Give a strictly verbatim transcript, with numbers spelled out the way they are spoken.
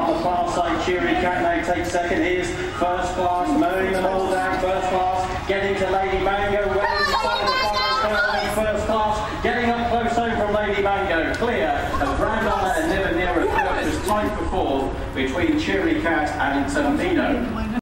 On the far side, Cheery Cat now takes second. Here's First Class, mowing them all down. First Class getting to Lady Mango, well inside the final curve. First Class getting up close home from Lady Mango. Clear of Brandon and never near a third. It was tight for fourth between Cheery Cat and Namir.